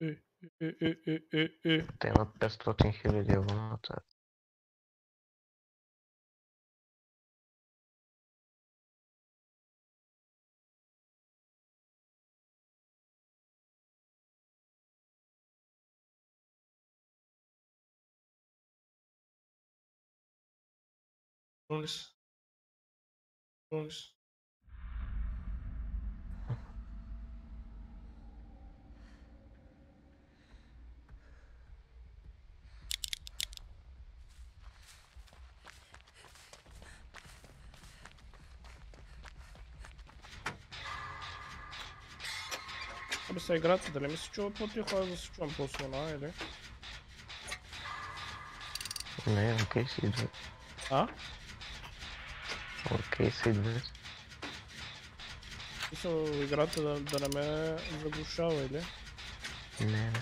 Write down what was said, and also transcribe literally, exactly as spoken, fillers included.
Е, е, е, е, е, е. Те имат петстотин хиляди абоната. Нолис. Нолис. Абе са играта, дали ми се чува по-тихо, аз да се чувам по-слона или? Не, окей си идва. А? Окей си идва. Мисля играта да, да не ме заглушава или? Не, не.